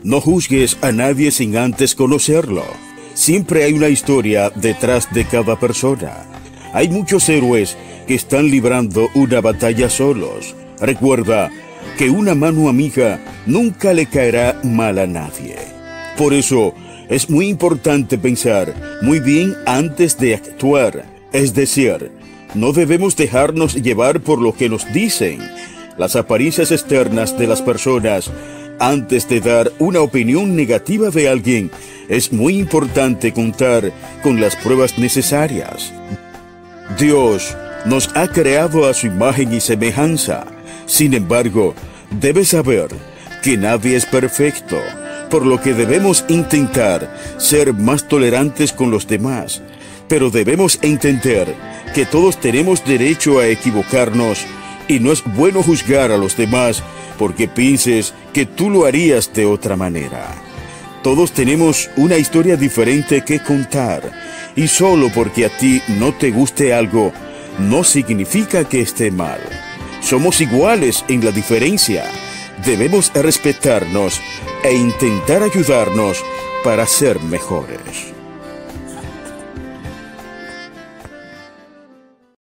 No juzgues a nadie sin antes conocerlo. Siempre hay una historia detrás de cada persona. Hay muchos héroes que están librando una batalla solos. Recuerda que una mano amiga nunca le caerá mal a nadie. Por eso, es muy importante pensar muy bien antes de actuar. Es decir, no debemos dejarnos llevar por lo que nos dicen, las apariencias externas de las personas. Antes de dar una opinión negativa de alguien, es muy importante contar con las pruebas necesarias. Dios nos ha creado a su imagen y semejanza. Sin embargo, debes saber que nadie es perfecto, por lo que debemos intentar ser más tolerantes con los demás. Pero debemos entender que todos tenemos derecho a equivocarnos y no es bueno juzgar a los demás porque pienses que tú lo harías de otra manera. Todos tenemos una historia diferente que contar y solo porque a ti no te guste algo no significa que esté mal. Somos iguales en la diferencia. Debemos respetarnos e intentar ayudarnos para ser mejores.